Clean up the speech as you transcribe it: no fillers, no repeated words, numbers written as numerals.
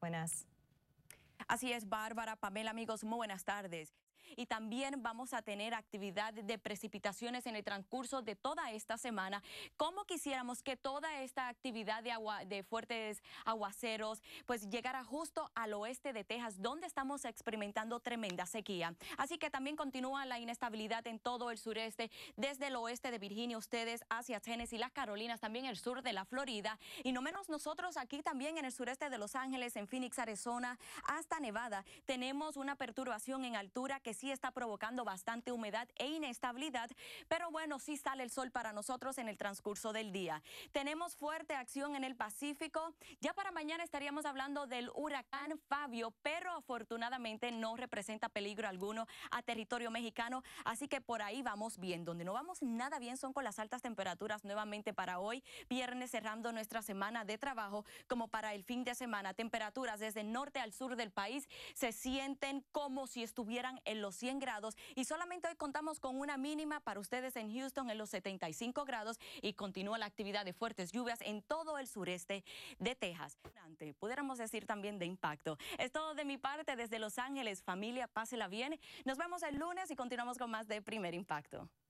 Buenas. Así es, Bárbara, Pamela, amigos, muy buenas tardes. Y también vamos a tener actividad de precipitaciones en el transcurso de toda esta semana. Como quisiéramos que toda esta actividad de fuertes aguaceros pues llegara justo al oeste de Texas, donde estamos experimentando tremenda sequía. Así que también continúa la inestabilidad en todo el sureste, desde el oeste de Virginia, ustedes hacia Tennessee, las Carolinas, también el sur de la Florida. Y no menos nosotros aquí también en el sureste de Los Ángeles, en Phoenix, Arizona, hasta Nevada. Tenemos una perturbación en altura que sí está provocando bastante humedad e inestabilidad, pero bueno, sí sale el sol para nosotros en el transcurso del día. Tenemos fuerte acción en el Pacífico. Ya para mañana estaríamos hablando del huracán Fabio, pero afortunadamente no representa peligro alguno a territorio mexicano, así que por ahí vamos bien. Donde no vamos nada bien son con las altas temperaturas nuevamente para hoy, viernes, cerrando nuestra semana de trabajo, como para el fin de semana. Temperaturas desde el norte al sur del país se sienten como si estuvieran en los 100 grados y solamente hoy contamos con una mínima para ustedes en Houston en los 75 grados y continúa la actividad de fuertes lluvias en todo el sureste de Texas. Pudiéramos decir también de impacto. Es todo de mi parte desde Los Ángeles. Familia, pásela bien. Nos vemos el lunes y continuamos con más de Primer Impacto.